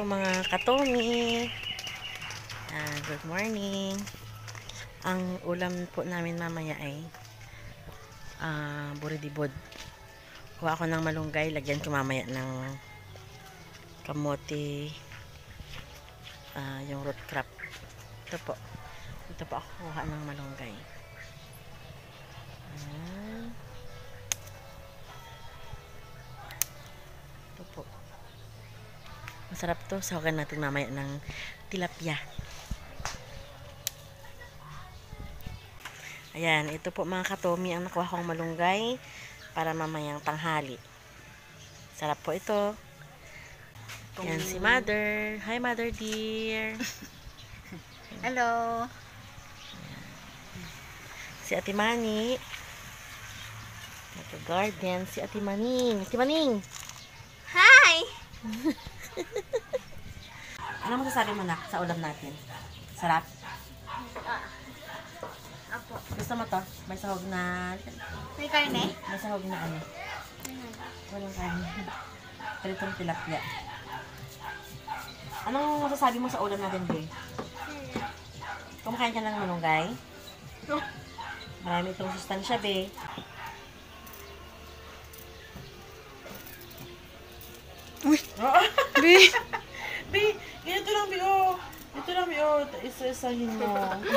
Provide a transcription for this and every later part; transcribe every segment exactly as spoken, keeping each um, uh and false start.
mga katomi. Uh, good morning. Ang ulam po namin mamaya ay uh, buridibod. Kuha ako ng malunggay, lagyan ko mamaya ng kamote, uh, yung root crab. Ito po. Ito po ako kuha ng malunggay. Ayan. Ito po. Masarap to. Sawagan natin mamaya ng tilapia. Ayan. Ito po mga katomi ang nakuha kong malunggay para mamayang tanghali. Sarap po ito. Ayan si Mother. Hi Mother dear. Hello. Si Ate Mani. Ito garden. Si Ate Maning. Ate Maning. Hi! Ano masasabi mo na sa ulam natin? Sarap? Apo. Gusto mo to? May sahog na... May karne? May sahog na ano? Walang karne. Pritong tilapia. Anong masasabi mo sa ulam natin, Be? Kumakain ka ng malunggay? No. Marami itong sustansya, Be. Uy! Be! Be! Ganito lang, Be, oh! Ito lang, Be, oh! Isa-isahin mo.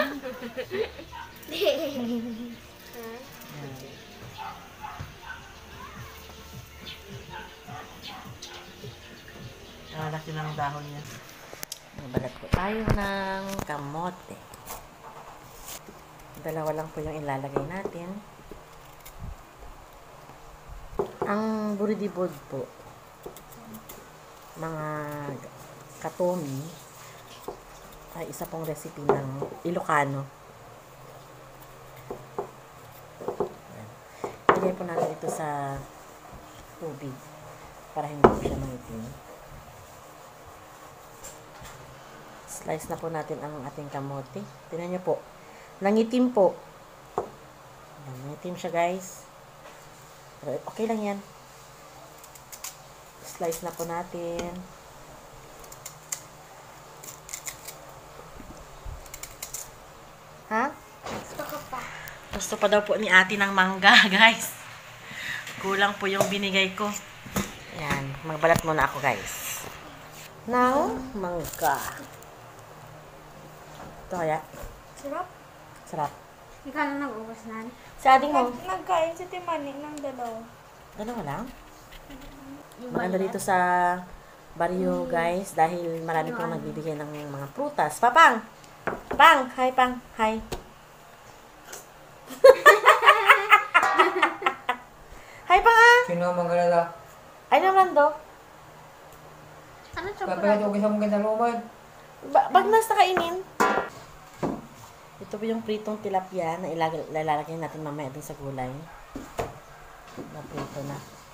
Ang laki ng dahon niya. Nabalat po tayo ng kamote. Dalawa lang po yung ilalagay natin. Ang buridibod po, mga katomi, ay isa pong recipe ng Ilocano. Ilagay po natin ito sa tubig para hindi po siya mangitim. Slice na po natin ang ating kamote. Tingnan niyo po. Nangitim po. Nangitim siya, guys. Pero okay lang yan. Slice na po natin. Ha? Gusto ko pa. Gusto pa daw po ni ate ng mangga, guys. Kulang po yung binigay ko. Ayan. Magbalat muna ako, guys. Ng mangga. Ito kaya. Sarap. Sarap. Ikaw na nag-ubos na. Sa ating mo. Nagkain si Timani ng dalawa. Dalawa lang? Maganda dito sa baryo, guys, dahil marami pong nagbibigay ng mga prutas. Papang! Pang! Hi, Pang! Hi! Hi, Pang, ah! Sino ang magkalala? Ay, naman do. Ano Kapag ito sa mga lumad. Ba bagnas na kainin. Ito po yung pritong tilapia na ilalagay natin mamaya din sa gulay. Naprito na.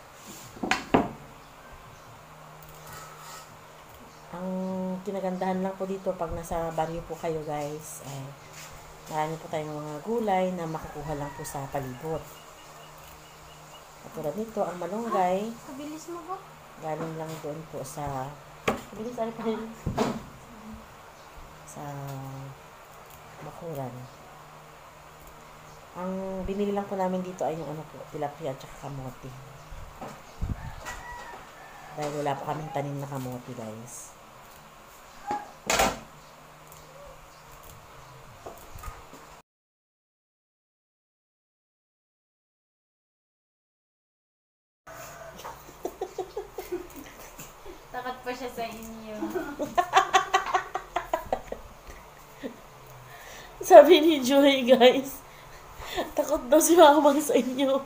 Ang kinagandahan lang po dito pag nasa baryo po kayo, guys, ay marami po tayong mga gulay na makukuha lang po sa palibot. Katulad nito, ang malunggay, Kabilis mo ba? galing lang doon po sa kabilis ano pa rin sa bakuran. Ang binili lang po namin dito ay yung ano po, tilapia at saka kamote. Dahil wala po kaming tanim na kamote, guys. Takot pa siya sa inyo. Sabi ni Joy, guys, takot daw si Mamang sa inyo.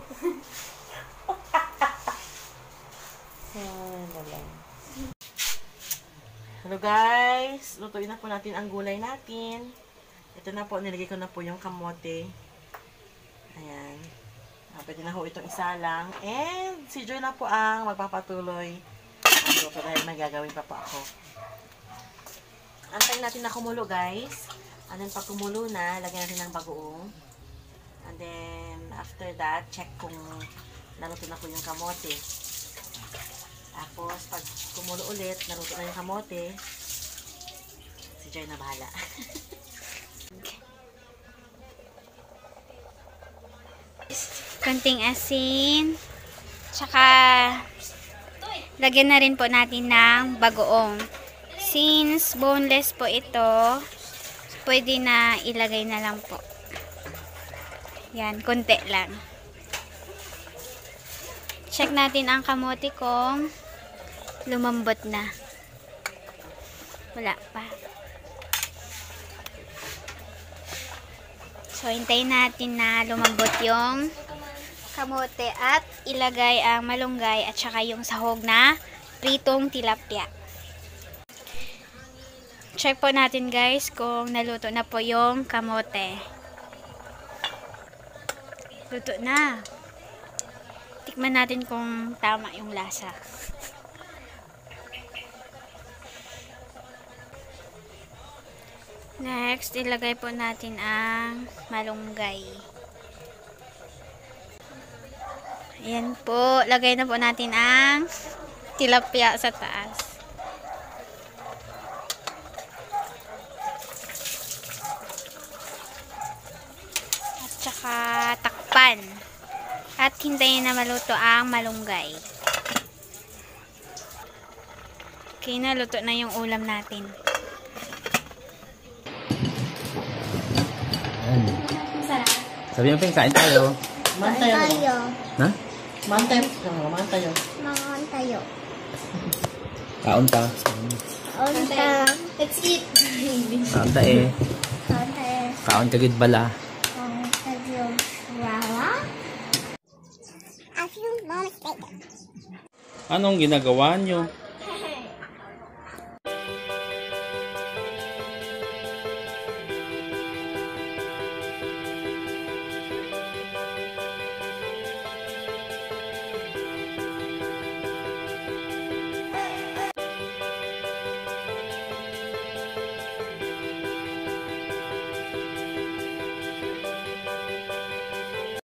Hello, guys. Lutuin na po natin ang gulay natin. Ito na po, nilagay ko na po yung kamote. Ayan. Ah, pwede na ho itong isa lang. And si Joy na po ang magpapatuloy. Ano po dahil may gagawin pa po ako. Antayin natin na kumulo, guys. And then, pag kumulo na, lagyan natin ng bagoong. And then, after that, check kung naluto na po yung kamote. Tapos, pag kumulo ulit, naluto na yung kamote, si Joy na bahala. Konting asin. Tsaka, lagyan na rin po natin ng bagoong. Since boneless po ito, pwede na ilagay na lang po. Yan, konti lang. Check natin ang kamote kung lumambot na. Wala pa. So, hintayin natin na lumambot yung kamote at ilagay ang malunggay at saka yung sahog na pritong tilapia. Check po natin guys kung naluto na po yung kamote. Luto na. Tikman natin kung tama yung lasa. Next, ilagay po natin ang malunggay. Ayan po. Lagay na po natin ang tilapia sa taas. At saka takpan. At hintayin na maluto ang malunggay. Okay na, luto na yung ulam natin. Sabi mo, Peng, kain tayo. Man tayo. Tayo. Ha? Man tayo. Man tayo. Mangan tayo. Kaon ta. Unta. Let's eat. Kaon ta eh. Kaon tayo. Kaon kagid bala. Kaon tayo. Wawa. I feel mom's bacon. Anong ginagawa nyo?